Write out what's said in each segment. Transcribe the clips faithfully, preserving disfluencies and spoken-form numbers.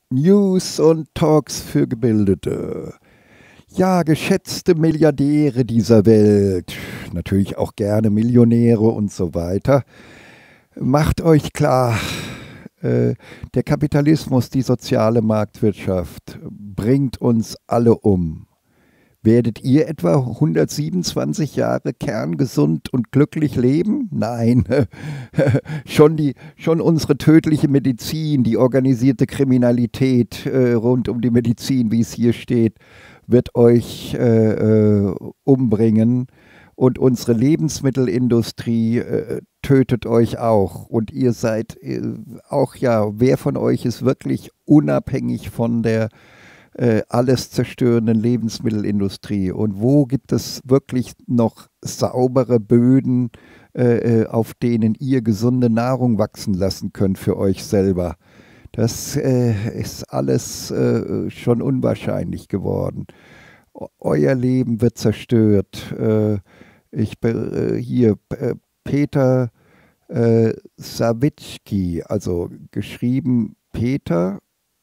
News und Talks für Gebildete. Ja, geschätzte Milliardäre dieser Welt, natürlich auch gerne Millionäre und so weiter, macht euch klar, äh, der Kapitalismus, die soziale Marktwirtschaft bringt uns alle um. Werdet ihr etwa hundertsiebenundzwanzig Jahre kerngesund und glücklich leben? Nein, schon, die, schon unsere tödliche Medizin, die organisierte Kriminalität äh, rund um die Medizin, wie es hier steht, wird euch äh, äh, umbringen. Und unsere Lebensmittelindustrie äh, tötet euch auch. Und ihr seid äh, auch, ja, wer von euch ist wirklich unabhängig von der äh, alles zerstörenden Lebensmittelindustrie? Und wo gibt es wirklich noch saubere Böden, äh, auf denen ihr gesunde Nahrung wachsen lassen könnt für euch selber? Das äh, ist alles äh, schon unwahrscheinlich geworden. O- Euer Leben wird zerstört. Äh, ich be- äh, hier äh, Peter äh, Sawicki, also geschrieben Peter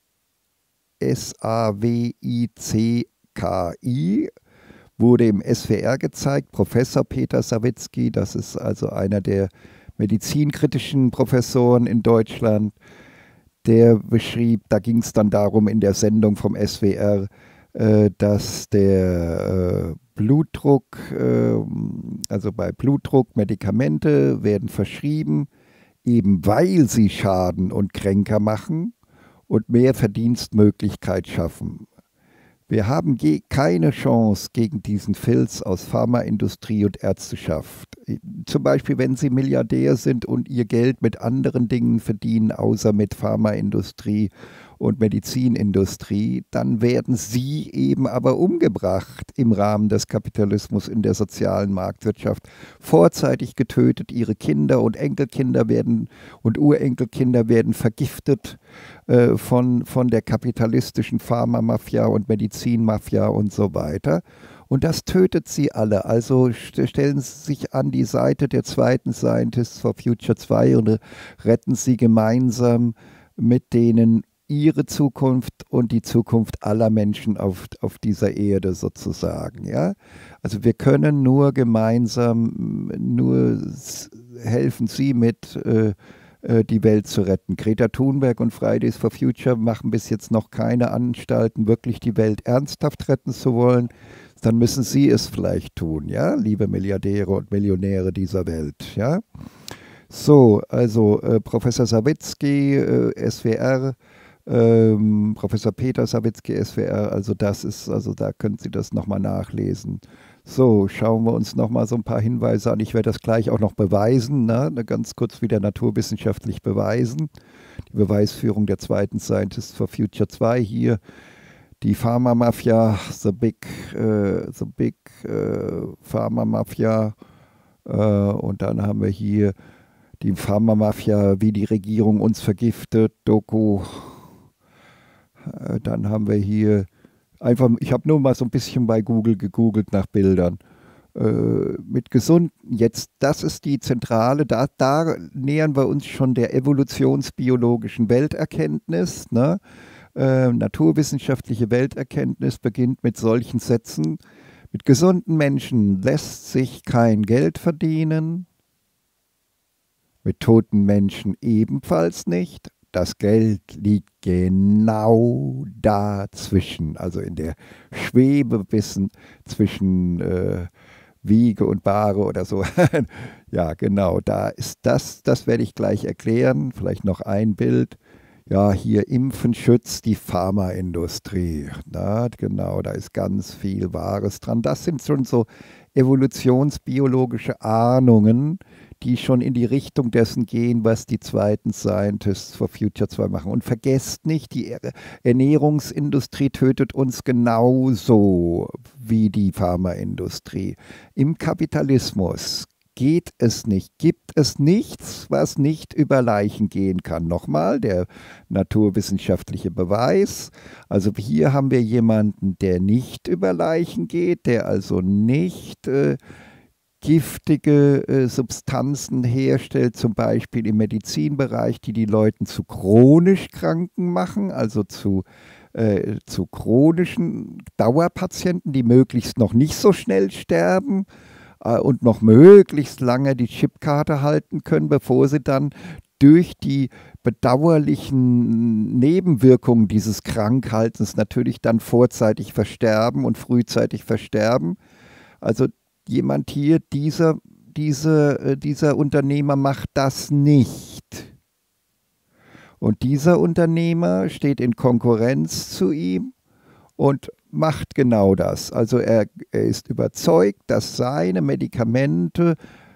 S A W I C K I, wurde im S W R gezeigt. Professor Peter Sawicki, das ist also einer der medizinkritischen Professoren in Deutschland, der beschrieb, da ging es dann darum in der Sendung vom S W R, äh, dass der äh, Blutdruck, äh, also bei Blutdruck Medikamente werden verschrieben, eben weil sie schaden und kränker machen und mehr Verdienstmöglichkeit schaffen. Wir haben ge- keine Chance gegen diesen Filz aus Pharmaindustrie und Ärzteschaft. Zum Beispiel, wenn Sie Milliardär sind und Ihr Geld mit anderen Dingen verdienen, außer mit Pharmaindustrie und Medizinindustrie, dann werden Sie eben aber umgebracht im Rahmen des Kapitalismus in der sozialen Marktwirtschaft, vorzeitig getötet. Ihre Kinder und Enkelkinder werden und Urenkelkinder werden vergiftet äh, von, von der kapitalistischen Pharmamafia und Medizinmafia und so weiter. Und das tötet sie alle. Also stellen Sie sich an die Seite der zweiten Scientists for Future zwei und retten Sie gemeinsam mit denen ihre Zukunft und die Zukunft aller Menschen auf, auf dieser Erde sozusagen. Ja? Also wir können nur gemeinsam, nur helfen Sie mit, äh, äh, die Welt zu retten. Greta Thunberg und Fridays for Future machen bis jetzt noch keine Anstalten, wirklich die Welt ernsthaft retten zu wollen. Dann müssen Sie es vielleicht tun, ja, liebe Milliardäre und Millionäre dieser Welt, ja. So, also äh, Professor Sawicki, äh, S W R, ähm, Professor Peter Sawicki, S W R, also das ist, also da können Sie das nochmal nachlesen. So, schauen wir uns nochmal so ein paar Hinweise an. Ich werde das gleich auch noch beweisen, ne? Ganz kurz wieder naturwissenschaftlich beweisen. Die Beweisführung der zweiten Scientists for Future zwei hier. Die Pharma-Mafia, the big, äh, the big äh, Pharma-Mafia. Äh, und dann haben wir hier die Pharma-Mafia, wie die Regierung uns vergiftet, Doku. Äh, dann haben wir hier einfach, ich habe nur mal so ein bisschen bei Google gegoogelt nach Bildern. Äh, mit gesund, jetzt, das ist die Zentrale, da, da nähern wir uns schon der evolutionsbiologischen Welterkenntnis, ne? Äh, naturwissenschaftliche Welterkenntnis beginnt mit solchen Sätzen. Mit gesunden Menschen lässt sich kein Geld verdienen, mit toten Menschen ebenfalls nicht. Das Geld liegt genau dazwischen, also in der Schwebe bisschen zwischen äh, Wiege und Bahre oder so. Ja, genau, da ist das, das werde ich gleich erklären. Vielleicht noch ein Bild. Ja, hier Impfen schützt die Pharmaindustrie. Na, genau, da ist ganz viel Wahres dran. Das sind schon so evolutionsbiologische Ahnungen, die schon in die Richtung dessen gehen, was die zweiten Scientists for Future zwei machen. Und vergesst nicht, die Ernährungsindustrie tötet uns genauso wie die Pharmaindustrie. Im Kapitalismus geht es nicht, gibt es nichts, was nicht über Leichen gehen kann. Nochmal der naturwissenschaftliche Beweis. Also hier haben wir jemanden, der nicht über Leichen geht, der also nicht äh, giftige äh, Substanzen herstellt, zum Beispiel im Medizinbereich, die die Leute zu chronisch Kranken machen, also zu, äh, zu chronischen Dauerpatienten, die möglichst noch nicht so schnell sterben äh, und noch möglichst lange die Chipkarte halten können, bevor sie dann durch die bedauerlichen Nebenwirkungen dieses Krankhaltens natürlich dann vorzeitig versterben und frühzeitig versterben. Also jemand hier, dieser, diese, dieser Unternehmer macht das nicht. Und dieser Unternehmer steht in Konkurrenz zu ihm und macht genau das. Also er, er ist überzeugt, dass seine Medikamente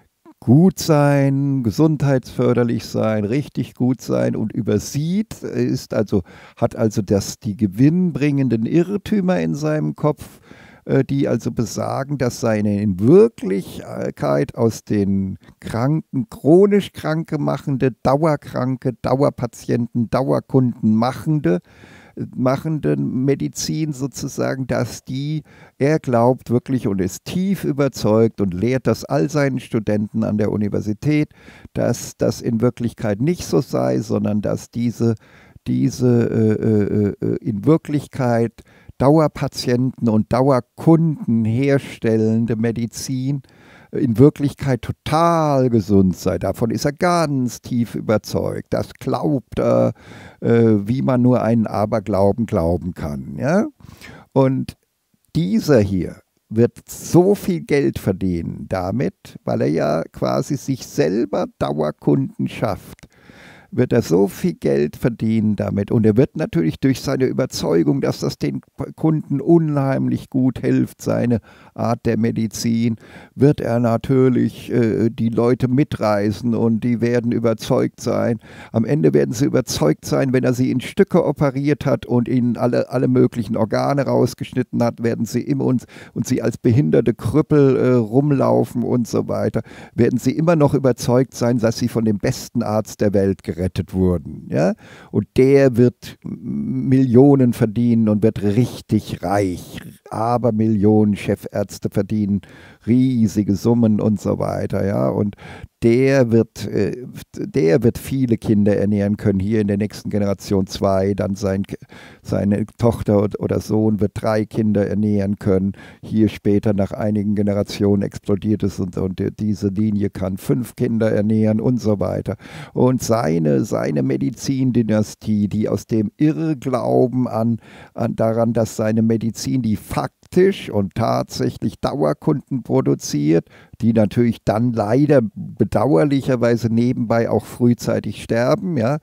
gut sein, gesundheitsförderlich sein, richtig gut sein und übersieht, ist also, hat also das, die gewinnbringenden Irrtümer in seinem Kopf, die also besagen, dass seine in Wirklichkeit aus den Kranken, chronisch Kranke machende, Dauerkranke, Dauerpatienten, Dauerkunden machende, machende Medizin sozusagen, dass die, er glaubt wirklich und ist tief überzeugt und lehrt das all seinen Studenten an der Universität, dass das in Wirklichkeit nicht so sei, sondern dass diese, diese äh, äh, in Wirklichkeit Dauerpatienten und Dauerkunden herstellende Medizin in Wirklichkeit total gesund sei. Davon ist er ganz tief überzeugt. Das glaubt er, äh, wie man nur einen Aberglauben glauben kann. Ja? Und dieser hier wird so viel Geld verdienen damit, weil er ja quasi sich selber Dauerkunden schafft, wird er so viel Geld verdienen damit. Und er wird natürlich durch seine Überzeugung, dass das den Kunden unheimlich gut hilft, seine Art der Medizin, wird er natürlich äh, die Leute mitreißen und die werden überzeugt sein. Am Ende werden sie überzeugt sein, wenn er sie in Stücke operiert hat und ihnen alle, alle möglichen Organe rausgeschnitten hat, werden sie immer uns und sie als behinderte Krüppel äh, rumlaufen und so weiter, werden sie immer noch überzeugt sein, dass sie von dem besten Arzt der Welt gerettet wurden. Ja? Und der wird Millionen verdienen und wird richtig reich. Aber Millionen Chefärzte verdienen riesige Summen und so weiter. Ja? Und der wird, äh, der wird viele Kinder ernähren können, hier in der nächsten Generation zwei, dann sein, seine Tochter oder Sohn wird drei Kinder ernähren können, hier später nach einigen Generationen explodiert es und, und diese Linie kann fünf Kinder ernähren und so weiter. Und seine, seine Medizindynastie, die aus dem Irrglauben an, an daran, dass seine Medizin, die faktisch und tatsächlich Dauerkunden produziert, die natürlich dann leider bedauerlicherweise nebenbei auch frühzeitig sterben, ja,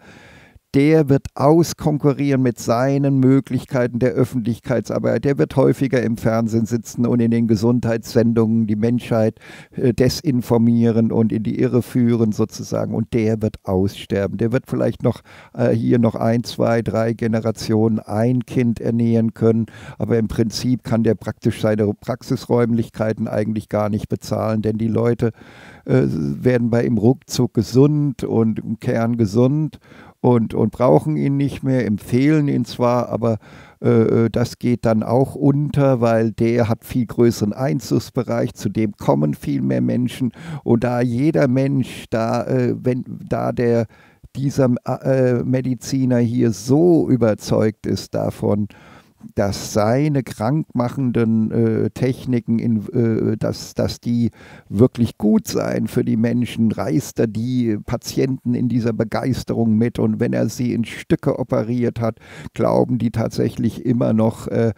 der wird auskonkurrieren mit seinen Möglichkeiten der Öffentlichkeitsarbeit. Der wird häufiger im Fernsehen sitzen und in den Gesundheitssendungen die Menschheit äh, desinformieren und in die Irre führen sozusagen. Und der wird aussterben. Der wird vielleicht noch äh, hier noch ein, zwei, drei Generationen ein Kind ernähren können. Aber im Prinzip kann der praktisch seine Praxisräumlichkeiten eigentlich gar nicht bezahlen, denn die Leute äh, werden bei ihm ruckzuck gesund und kerngesund. Und, und brauchen ihn nicht mehr, empfehlen ihn zwar, aber äh, das geht dann auch unter, weil der hat viel größeren Einzugsbereich, zu dem kommen viel mehr Menschen. Und da jeder Mensch, da, äh, wenn, da der, dieser äh, Mediziner hier so überzeugt ist davon, dass seine krankmachenden äh, Techniken, in, äh, dass, dass die wirklich gut seien für die Menschen, reißt er die Patienten in dieser Begeisterung mit. Und wenn er sie in Stücke operiert hat, glauben die tatsächlich immer noch äh,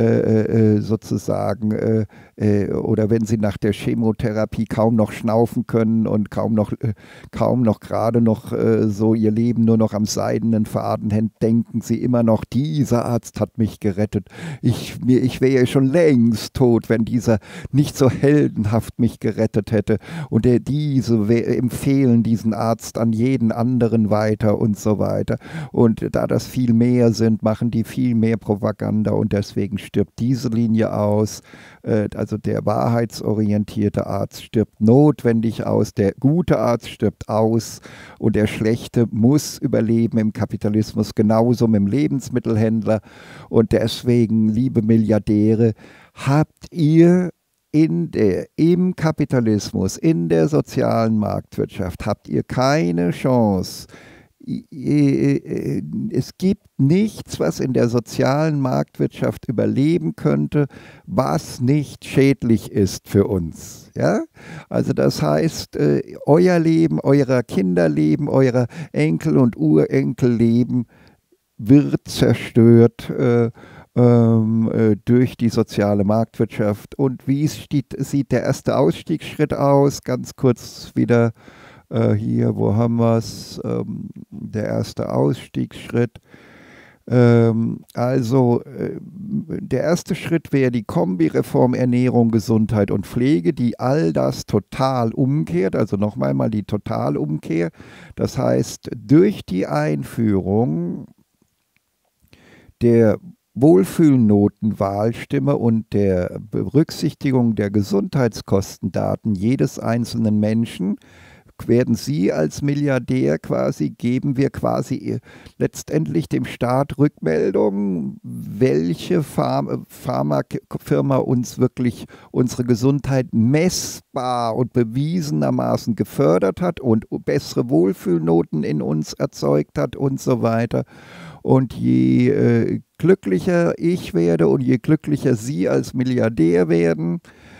äh, sozusagen, äh, äh, oder wenn sie nach der Chemotherapie kaum noch schnaufen können und kaum noch, äh, kaum noch gerade noch äh, so ihr Leben nur noch am seidenen Faden hängt, denken sie immer noch, dieser Arzt hat mich gerettet. Ich, ich wäre ja schon längst tot, wenn dieser nicht so heldenhaft mich gerettet hätte. Und der, diese empfehlen diesen Arzt an jeden anderen weiter und so weiter. Und da das viel mehr sind, machen die viel mehr Propaganda und deswegen stirbt diese Linie aus. Also der wahrheitsorientierte Arzt stirbt notwendig aus, der gute Arzt stirbt aus und der schlechte muss überleben im Kapitalismus, genauso mit dem Lebensmittelhändler. Und deswegen, liebe Milliardäre, habt ihr in der, im Kapitalismus, in der sozialen Marktwirtschaft habt ihr keine Chance. Es gibt nichts, was in der sozialen Marktwirtschaft überleben könnte, was nicht schädlich ist für uns. Ja? Also das heißt, euer Leben, eurer Kinderleben, eurer Enkel- und Urenkelleben wird zerstört äh, ähm, äh, durch die soziale Marktwirtschaft. Und wie sieht, sieht der erste Ausstiegsschritt aus? Ganz kurz wieder äh, hier, wo haben wir es? Ähm, der erste Ausstiegsschritt. Ähm, also äh, der erste Schritt wäre die Kombireform Ernährung, Gesundheit und Pflege, die all das total umkehrt, also nochmal mal die Totalumkehr. Das heißt, durch die Einführung der Wohlfühlnotenwahlstimme und der Berücksichtigung der Gesundheitskostendaten jedes einzelnen Menschen werden Sie als Milliardär quasi, geben wir quasi letztendlich dem Staat Rückmeldung, welche Pharma, Pharmafirma uns wirklich unsere Gesundheit messbar und bewiesenermaßen gefördert hat und bessere Wohlfühlnoten in uns erzeugt hat und so weiter. Und je äh, glücklicher ich werde und je glücklicher Sie als Milliardär werden,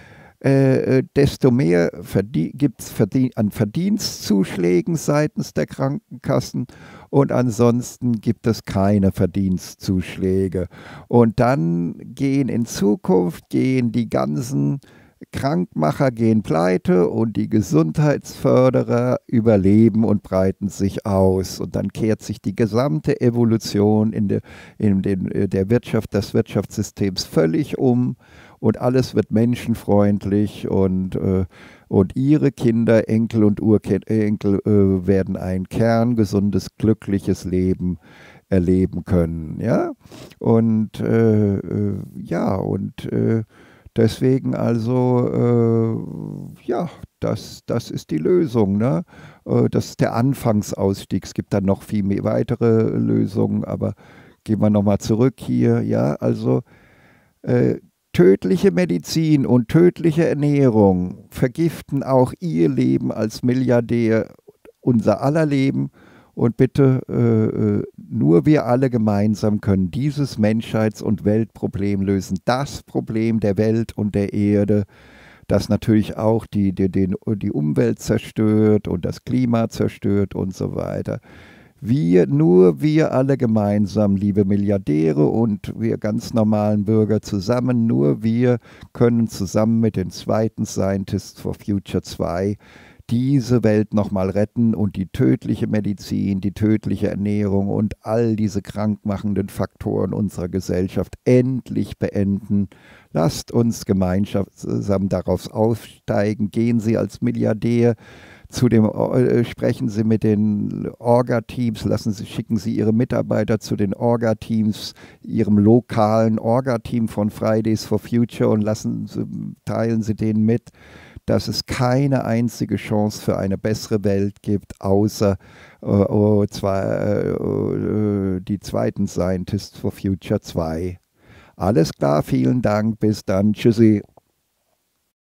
äh, desto mehr gibt es verdien an Verdienstzuschlägen seitens der Krankenkassen und ansonsten gibt es keine Verdienstzuschläge. Und dann gehen in Zukunft, gehen die ganzen Krankmacher gehen pleite und die Gesundheitsförderer überleben und breiten sich aus. Und dann kehrt sich die gesamte Evolution in, de, in den, der Wirtschaft, des Wirtschaftssystems völlig um und alles wird menschenfreundlich und, äh, und ihre Kinder, Enkel und Urenkel äh, werden ein kerngesundes, glückliches Leben erleben können. Ja? Und äh, äh, ja, und äh, deswegen also, äh, ja, das, das ist die Lösung. Ne? Äh, das ist der Anfangsausstieg. Es gibt dann noch viel mehr weitere Lösungen, aber gehen wir nochmal zurück hier. Ja, also äh, tödliche Medizin und tödliche Ernährung vergiften auch Ihr Leben als Milliardär, unser aller Leben. Und bitte, äh, nur wir alle gemeinsam können dieses Menschheits- und Weltproblem lösen. Das Problem der Welt und der Erde, das natürlich auch die, die, die, die Umwelt zerstört und das Klima zerstört und so weiter. Wir, nur wir alle gemeinsam, liebe Milliardäre und wir ganz normalen Bürger zusammen, nur wir können zusammen mit den zweiten Scientists for Future zwei diese Welt nochmal retten und die tödliche Medizin, die tödliche Ernährung und all diese krankmachenden Faktoren unserer Gesellschaft endlich beenden. Lasst uns gemeinsam darauf aufsteigen. Gehen Sie als Milliardär zu dem, äh, sprechen Sie mit den Orga-Teams, lassen Sie, schicken Sie Ihre Mitarbeiter zu den Orga-Teams, Ihrem lokalen Orga-Team von Fridays for Future und lassen Sie, teilen Sie denen mit, dass es keine einzige Chance für eine bessere Welt gibt, außer äh, oh, zwei, äh, die zweiten Scientists for Future zwei. Alles klar, vielen Dank, bis dann, tschüssi.